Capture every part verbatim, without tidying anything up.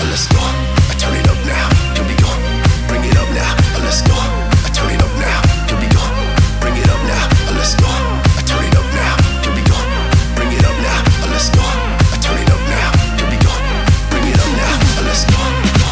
let's go. I turn it up now, here we go. Bring it up now, let's go. I turn it up now, here we go. Bring it up now, let's go. I turn it up now, here we go. Bring it up now, let's go. I turn it up now, here we go. Bring it up now, let's go.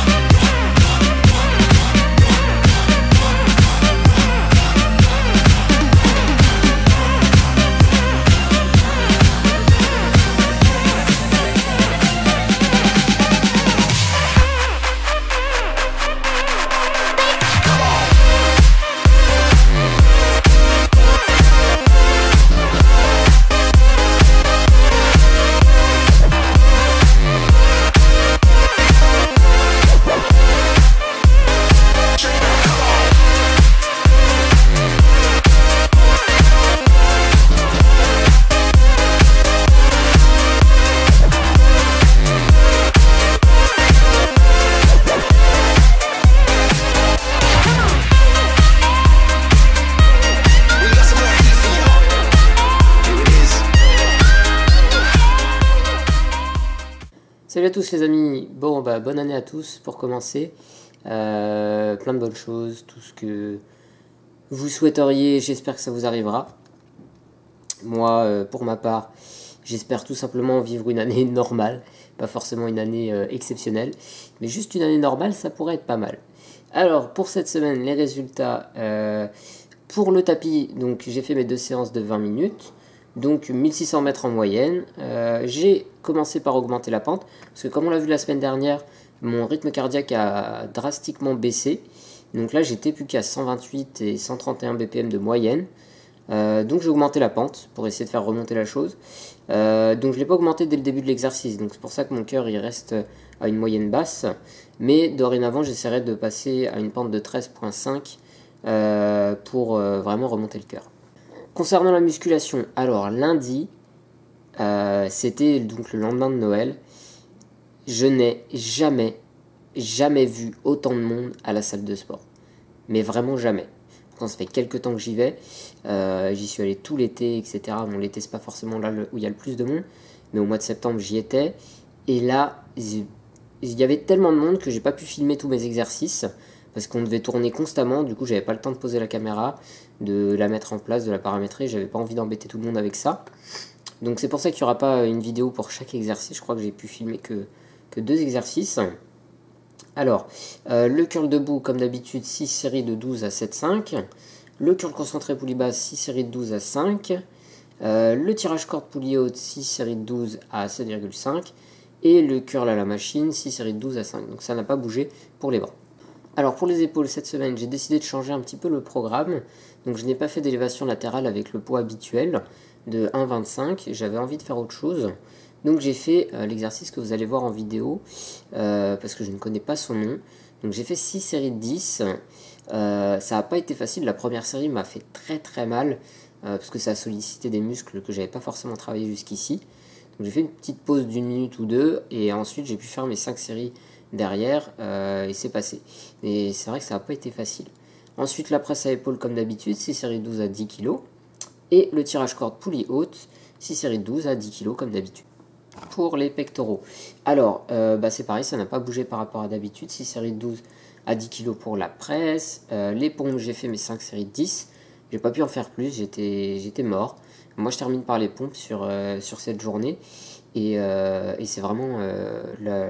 Salut à tous les amis, bon bah bonne année à tous pour commencer, euh, plein de bonnes choses, tout ce que vous souhaiteriez, j'espère que ça vous arrivera. Moi euh, pour ma part, j'espère tout simplement vivre une année normale, pas forcément une année euh, exceptionnelle, mais juste une année normale ça pourrait être pas mal. Alors pour cette semaine les résultats, euh, pour le tapis, donc j'ai fait mes deux séances de vingt minutes. Donc mille six cents mètres en moyenne. Euh, j'ai commencé par augmenter la pente, parce que comme on l'a vu la semaine dernière, mon rythme cardiaque a drastiquement baissé. Donc là j'étais plus qu'à cent vingt-huit et cent trente et un B P M de moyenne. Euh, donc j'ai augmenté la pente pour essayer de faire remonter la chose. Euh, donc je ne l'ai pas augmenté dès le début de l'exercice, donc c'est pour ça que mon cœur il reste à une moyenne basse. Mais dorénavant j'essaierai de passer à une pente de treize virgule cinq euh, pour euh, vraiment remonter le cœur. Concernant la musculation, alors lundi, euh, c'était donc le lendemain de Noël, je n'ai jamais, jamais vu autant de monde à la salle de sport. Mais vraiment jamais. Pourtant ça fait quelques temps que j'y vais, euh, j'y suis allé tout l'été, et cetera. Bon, l'été c'est pas forcément là où il y a le plus de monde, mais au mois de septembre j'y étais. Et là, il y avait tellement de monde que j'ai pas pu filmer tous mes exercices. Parce qu'on devait tourner constamment, du coup j'avais pas le temps de poser la caméra, de la mettre en place, de la paramétrer, j'avais pas envie d'embêter tout le monde avec ça. Donc c'est pour ça qu'il n'y aura pas une vidéo pour chaque exercice, je crois que j'ai pu filmer que, que deux exercices. Alors, euh, le curl debout comme d'habitude, six séries de douze à sept virgule cinq. Le curl concentré poulie basse, six séries de douze à cinq. Euh, le tirage corde poulie haute, six séries de douze à sept virgule cinq. Et le curl à la machine, six séries de douze à cinq. Donc ça n'a pas bougé pour les bras. Alors pour les épaules, cette semaine, j'ai décidé de changer un petit peu le programme. Donc je n'ai pas fait d'élévation latérale avec le poids habituel de un virgule vingt-cinq. J'avais envie de faire autre chose. Donc j'ai fait euh, l'exercice que vous allez voir en vidéo, euh, parce que je ne connais pas son nom. Donc j'ai fait six séries de dix. Euh, ça n'a pas été facile. La première série m'a fait très très mal, euh, parce que ça a sollicité des muscles que je n'avais pas forcément travaillé jusqu'ici. Donc j'ai fait une petite pause d'une minute ou deux, et ensuite j'ai pu faire mes cinq séries derrière, euh, et c'est passé. Mais c'est vrai que ça n'a pas été facile. Ensuite la presse à épaules comme d'habitude, six séries de douze à dix kilos. Et le tirage corde poulie haute, six séries de douze à dix kilos comme d'habitude. Pour les pectoraux, alors euh, bah c'est pareil, ça n'a pas bougé par rapport à d'habitude, six séries de douze à dix kilos pour la presse. Euh, les pompes, j'ai fait mes cinq séries de dix. J'ai pas pu en faire plus, j'étais j'étais mort. Moi je termine par les pompes sur, euh, sur cette journée. Et, euh, et c'est vraiment euh, la,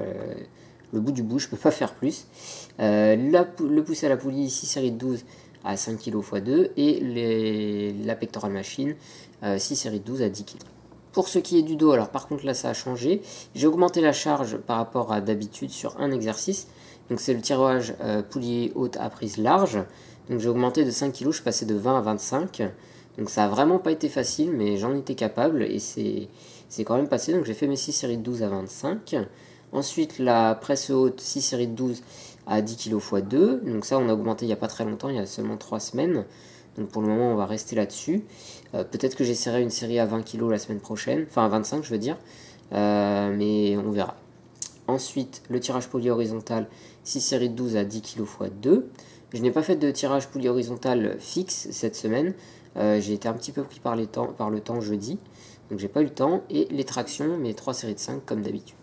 le bout du bout, je peux pas faire plus. Euh, la, le poussé à la poulie, six séries de douze à cinq kilos fois deux. Et les, la pectorale machine, euh, six séries de douze à dix kilos. Pour ce qui est du dos, alors par contre là ça a changé. J'ai augmenté la charge par rapport à d'habitude sur un exercice. Donc c'est le tirage euh, poulie haute à prise large. Donc j'ai augmenté de cinq kilos, je passais de vingt à vingt-cinq. Donc ça n'a vraiment pas été facile, mais j'en étais capable et c'est quand même passé. Donc j'ai fait mes six séries de douze à vingt-cinq. Ensuite la presse haute, six séries de douze à dix kilos fois deux. Donc ça on a augmenté il n'y a pas très longtemps, il y a seulement trois semaines. Donc pour le moment on va rester là-dessus. Euh, Peut-être que j'essaierai une série à vingt kilos la semaine prochaine, enfin à vingt-cinq je veux dire. Euh, mais on verra. Ensuite le tirage poulie horizontal, six séries de douze à dix kilos fois deux. Je n'ai pas fait de tirage poulie horizontal fixe cette semaine. Euh, j'ai été un petit peu pris par, les temps, par le temps jeudi. Donc j'ai pas eu le temps. Et les tractions, mes trois séries de cinq comme d'habitude.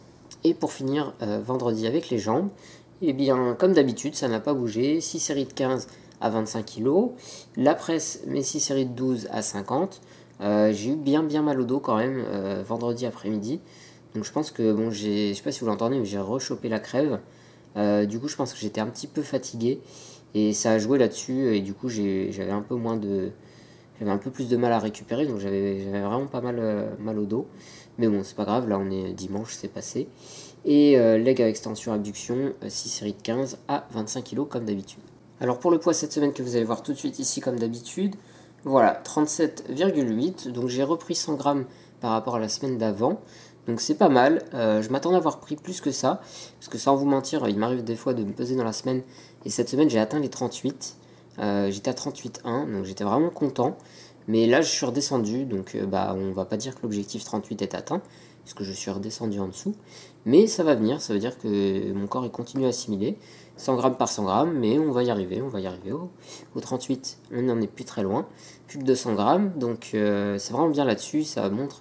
Et pour finir, euh, vendredi avec les jambes, et eh bien comme d'habitude, ça n'a pas bougé. six séries de quinze à vingt-cinq kilos. La presse, mes six séries de douze à cinquante. Euh, j'ai eu bien bien mal au dos quand même euh, vendredi après-midi. Donc je pense que, bon, j'ai, je sais pas si vous l'entendez, mais j'ai rechopé la crève. Euh, du coup, je pense que j'étais un petit peu fatigué. Et ça a joué là-dessus. Et du coup, j'ai, j'avais un peu moins de... J'avais un peu plus de mal à récupérer. Donc j'avais, j'avais vraiment pas mal, euh, mal au dos. Mais bon, c'est pas grave. Là, on est dimanche, c'est passé. Et euh, leg avec extension abduction, six séries de quinze à vingt-cinq kilos comme d'habitude. Alors pour le poids cette semaine que vous allez voir tout de suite ici comme d'habitude, voilà, trente-sept virgule huit, donc j'ai repris cent grammes par rapport à la semaine d'avant, donc c'est pas mal. Euh, je m'attendais à avoir pris plus que ça, parce que sans vous mentir, il m'arrive des fois de me peser dans la semaine, et cette semaine j'ai atteint les trente-huit, euh, j'étais à trente-huit virgule un, donc j'étais vraiment content, mais là je suis redescendu, donc euh, bah on va pas dire que l'objectif trente-huit est atteint, puisque je suis redescendu en dessous, mais ça va venir, ça veut dire que mon corps il continue à assimiler, cent grammes par cent grammes, mais on va y arriver, on va y arriver au, au trente-huit, on n'en est plus très loin, plus que deux cents grammes, donc euh, c'est vraiment bien là-dessus, ça montre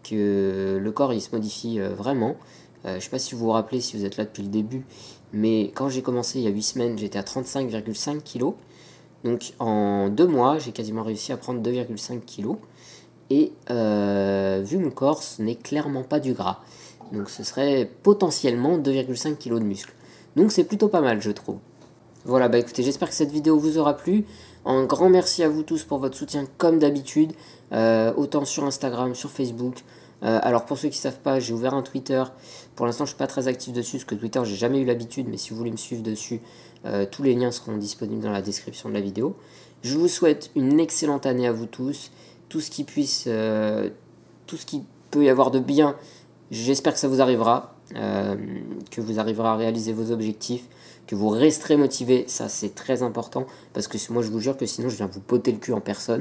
que le corps il se modifie euh, vraiment. Euh, je ne sais pas si vous vous rappelez, si vous êtes là depuis le début, mais quand j'ai commencé il y a huit semaines, j'étais à trente-cinq virgule cinq kilos, donc en deux mois, j'ai quasiment réussi à prendre deux virgule cinq kilos, et euh, vu mon corps, ce n'est clairement pas du gras, donc ce serait potentiellement deux virgule cinq kilos de muscle. Donc c'est plutôt pas mal, je trouve. Voilà, bah écoutez, j'espère que cette vidéo vous aura plu. Un grand merci à vous tous pour votre soutien comme d'habitude, euh, autant sur Instagram, sur Facebook. Euh, alors pour ceux qui ne savent pas, j'ai ouvert un Twitter. Pour l'instant, je ne suis pas très actif dessus, parce que Twitter, j'ai jamais eu l'habitude, mais si vous voulez me suivre dessus, euh, tous les liens seront disponibles dans la description de la vidéo. Je vous souhaite une excellente année à vous tous. Tout ce qui puisse, euh, tout ce qui peut y avoir de bien, j'espère que ça vous arrivera. Euh, que vous arriverez à réaliser vos objectifs, que vous resterez motivé, ça c'est très important, parce que moi je vous jure que sinon je viens vous poter le cul en personne.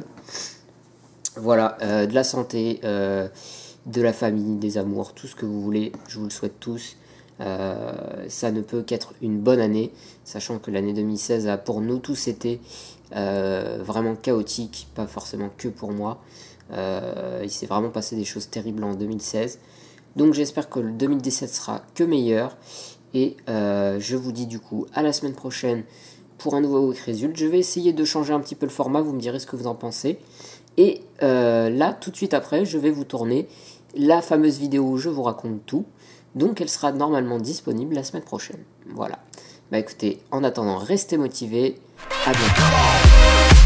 Voilà, euh, de la santé, euh, de la famille, des amours, tout ce que vous voulez, je vous le souhaite tous. Euh, ça ne peut qu'être une bonne année, sachant que l'année deux mille seize a pour nous tous été euh, vraiment chaotique, pas forcément que pour moi. Euh, il s'est vraiment passé des choses terribles en deux mille seize. Donc j'espère que le deux mille dix-sept sera que meilleur. Et euh, je vous dis du coup à la semaine prochaine pour un nouveau Week Result. Je vais essayer de changer un petit peu le format, vous me direz ce que vous en pensez. Et euh, là, tout de suite après, je vais vous tourner la fameuse vidéo où je vous raconte tout. Donc elle sera normalement disponible la semaine prochaine. Voilà. Bah écoutez, en attendant, restez motivés. À bientôt.